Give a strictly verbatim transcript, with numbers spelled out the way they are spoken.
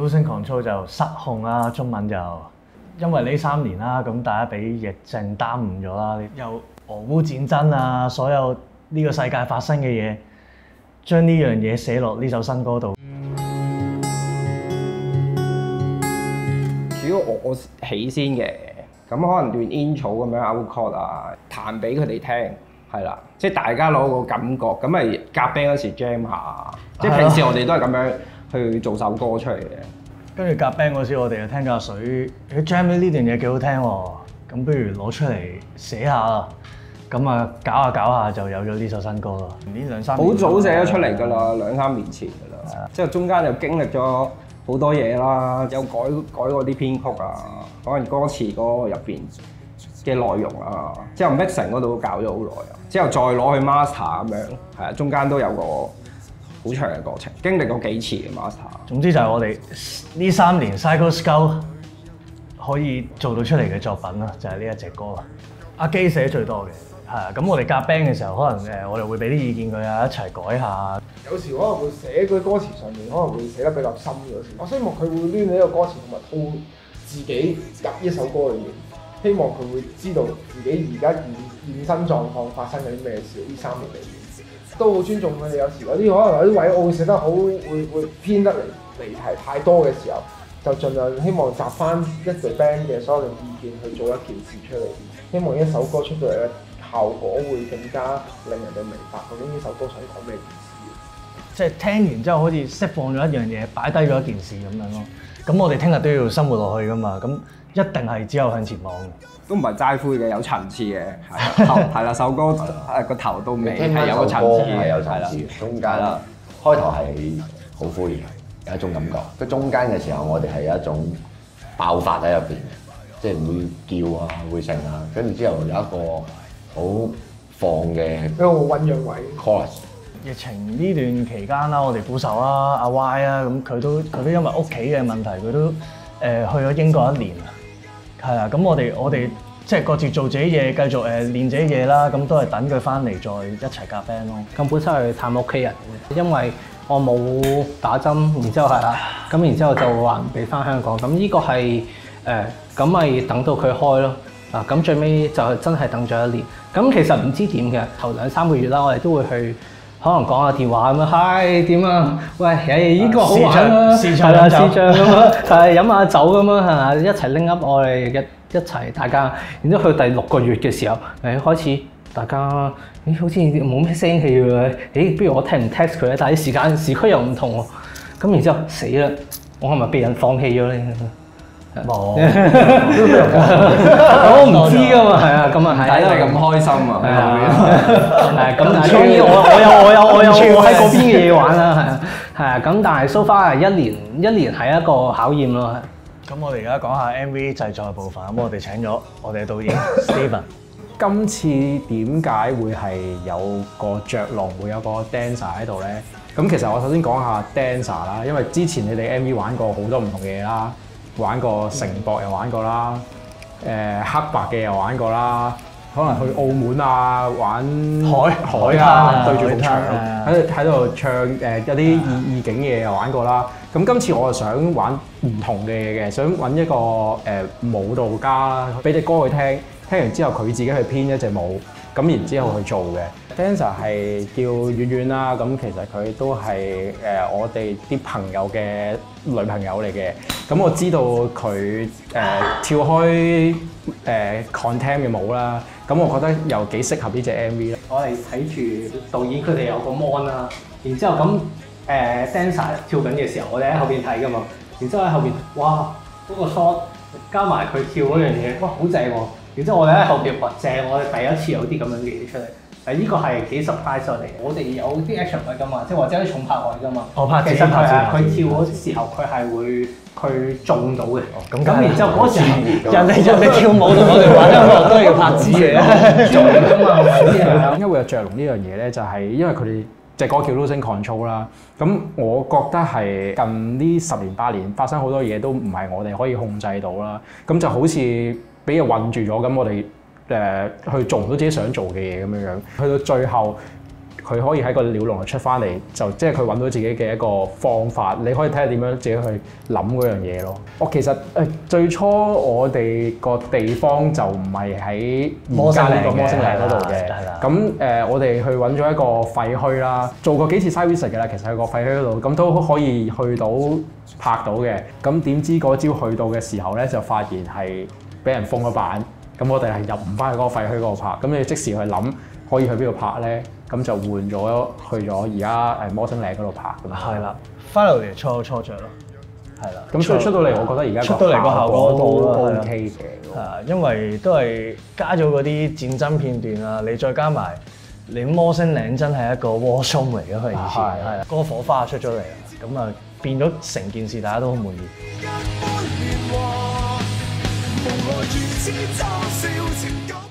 Losing Control 就失控啦，中文就因為呢三年啦，咁大家俾疫症耽誤咗啦，又俄烏戰爭啊，所有呢個世界發生嘅嘢，將呢樣嘢寫落呢首新歌度。 主要我我起先嘅，咁可能段 intro 咁樣 outcall 啊，彈俾佢哋聽，係啦，即係大家攞個感覺，咁咪夾 band 嗰時 jam 下，即係平時我哋都係咁樣去做首歌出嚟嘅。 跟住夾 band 嗰時，我哋就聽架水，誒 jam 呢段嘢幾好聽喎，咁不如攞出嚟寫下啦。咁啊，搞下搞下就有咗呢首新歌啦。呢兩三年好早寫咗出嚟㗎啦，兩三年前㗎啦。即係中間又經歷咗好多嘢啦，有改改過啲編曲啊，可能歌詞嗰個入邊嘅內容啊，之後 mixing 嗰度都搞咗好耐啊，之後再攞去 master 咁樣，係啊，中間都有個好長嘅過程，經歷過幾次嘅 master。總之就係我哋呢三年 Cycle Scout 可以做到出嚟嘅作品啦，就係呢一隻歌啦。阿基寫最多嘅。係啊，咁我哋夾 band 嘅時候，可能誒我哋會俾啲意見佢啊，一齊改下。 有時可能會寫嗰啲歌詞上面，可能會寫得比較深咗先。我希望佢會攣呢個歌詞同埋套自己入呢首歌裏面，希望佢會知道自己而家現現身狀況發生緊啲咩事。呢三年裏面都好尊重佢哋。有時有啲可能有啲位我會寫得好，會會偏得嚟離題太多嘅時候，就盡量希望集翻一隊 band 嘅所有嘅意見去做一件事出嚟。希望一首歌出到嚟咧，效果會更加令人哋明白究竟呢首歌想講咩意思。 即係聽完之後，好似釋放咗一樣嘢，擺低咗一件事咁樣咯。咁我哋聽日都要生活落去噶嘛，咁一定係只有向前望嘅。都唔係齋灰嘅，有層次嘅。係係啦，首歌誒個頭到尾係有個層次嘅， 係有層次嘅。中間啦，開頭係好灰嘅，有一種感覺。佢中間嘅時候，我哋係有一種爆發喺入邊嘅，即係會叫啊，會成啊，跟住之後有一個好放嘅一個醖釀位 chorus。 疫情呢段期間啦，我哋鼓手啦，阿 Y 啊，咁佢都佢都因為屋企嘅問題，佢都誒、呃、去咗英國一年啊。係啊，咁我哋我哋即係各自做自己嘢，繼續誒、呃、練自己嘢啦。咁都係等佢翻嚟再一齊夾 band 咯。 咁本身係探屋企人嘅，因為我冇打針，然之後係啦，咁然之後就話唔俾翻香港。咁呢個係誒咁咪等到佢開咯。啊，咁最尾就真係等咗一年。咁其實唔知點嘅，頭兩三個月啦，我哋都會去可能講下電話咁樣，嗨點啊？喂，誒呢個好玩啦，係啦，視像咁樣，係飲下酒咁樣係嘛，一齊拎 up 我哋嘅一齊大家。然之後去第六個月嘅時候，誒開始大家誒好似冇咩聲氣喎，誒不如我聽唔 text 佢咧？但係啲時間時區又唔同喎，咁然之後死啦！我係咪被人放棄咗咧？冇，我唔知㗎嘛，係啊，咁啊係， 睇你咁開心啊， 係啊，係咁，但係當然我我有我有我有我喺嗰邊嘅嘢玩啦，係啊，係啊，咁但係 so far 係一年一年係一個考驗咯。 咁我哋而家講下 M V 製作嘅部分，咁我哋請咗我哋嘅導演 Steven。 今次點解會係有個雀龍會有個 dancer 喺度咧？咁其實我首先講下 dancer 啦，因為之前你哋 M V 玩過好多唔同嘅嘢啦。玩過城博又玩過啦，誒、呃、黑白嘅又玩過啦，可能去澳門啊玩海海啊，對住埲牆喺度喺度唱誒、呃、有啲意意境嘅嘢又玩過啦。咁今次我就想玩唔同嘅嘢嘅，想揾一個誒、呃、舞蹈家啦，俾隻歌佢聽，聽完之後佢自己去編一隻舞，咁然之後去做嘅。Dancer 係叫婉婉啦，咁其實佢都係誒、呃、我哋啲朋友嘅女朋友嚟嘅。咁我知道佢誒、呃、跳開誒、呃、Contemp 嘅舞啦，咁我覺得又幾適合呢隻 M V 咧。 我哋睇住導演佢哋有個 mon 啦，然之後咁誒、呃、dancer 跳緊嘅時候，我哋喺後邊睇噶嘛，然之後喺後邊，哇嗰、那個 shot 加埋佢跳嗰樣嘢，哇好正喎！然之後我哋喺後邊，哇正！我哋第一次有啲咁樣嘅嘢出嚟。誒呢個係幾 surprise 我哋，我哋有啲 action 位㗎嘛，即係或者啲重拍位㗎嘛。 我拍其實佢係佢跳嗰時候，佢係會佢中到嘅。咁咁然之後嗰時人哋人哋跳舞同我哋玩音樂都係要拍子嘅，中㗎嘛係咪？ 點解會有雀龍呢樣嘢咧？就係、是、因為佢哋隻歌叫 Losing Control 啦。咁我覺得係近呢十年八年發生好多嘢都唔係我哋可以控制到啦。咁就好似俾人韞住咗咁，我哋。誒、呃、去做唔到自己想做嘅嘢咁樣樣，去到最後佢可以喺個鳥籠度出翻嚟，就即係佢揾到自己嘅一個方法。你可以睇下點樣自己去諗嗰樣嘢咯。我其實誒、呃、最初我哋個地方就唔係喺而家呢個摩星嶺嗰度嘅。咁誒、呃，我哋去揾咗一個廢墟啦，做過幾次 site visit 嘅啦。其實喺個廢墟嗰度，咁都可以去到拍到嘅。咁點知嗰朝去到嘅時候咧，就發現係俾人封咗版。咁我哋係入唔翻去嗰個廢墟嗰度拍。咁你即時去諗可以去邊度拍咧？咁就換咗去咗而家誒摩星嶺嗰度拍咁。 係啦，翻嚟初有初着咯。係啦， 咁所以出到嚟，我覺得而家出到嚟個效果都都 OK 嘅。 係啊，因為都係加咗嗰啲戰爭片段啊，你再加埋你摩星嶺真係一個 war zone 嚟嘅，佢以前係啦，嗰個火花出咗嚟啦，咁啊變咗成件事大家都好滿意。無奈如此嘲笑情感